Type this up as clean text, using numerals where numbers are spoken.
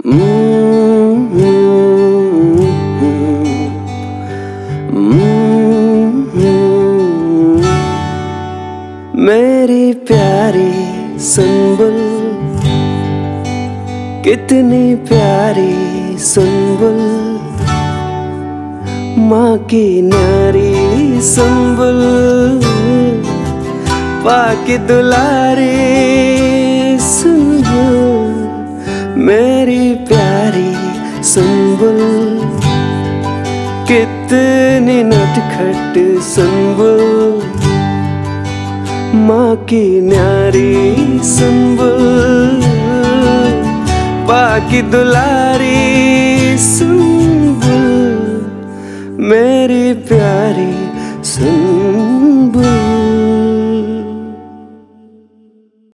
मेरी प्यारी सुनबुल, कितनी प्यारी सुनबुल, माँ की न्यारी सुनबुल, पाकी दुलारी सुनबुल। मेरी प्यारी सुनबुल, कितनी नटखट सुनबुल, माँ की न्यारी सुनबुल, पाकी दुलारी सुनबुल। मेरी प्यारी सुनबुल।